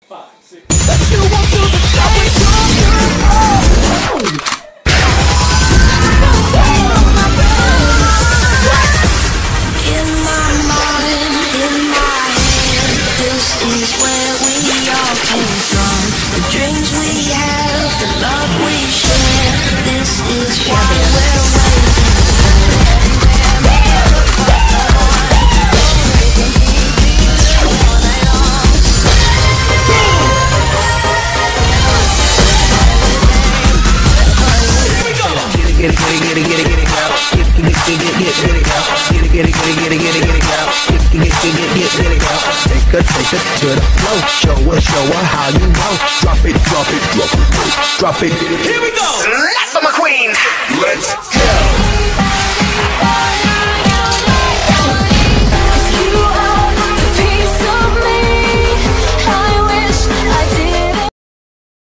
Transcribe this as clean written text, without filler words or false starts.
5, 6. But you won't do the show with in my mind, in my head, this is where we all came from. The dreams we have, the love we share, this is why we're waiting. Get it, girl. Get it, girl. Take her to the floor. Show her how you know. Drop it. Here we go. Let's go, my queen. Let's go.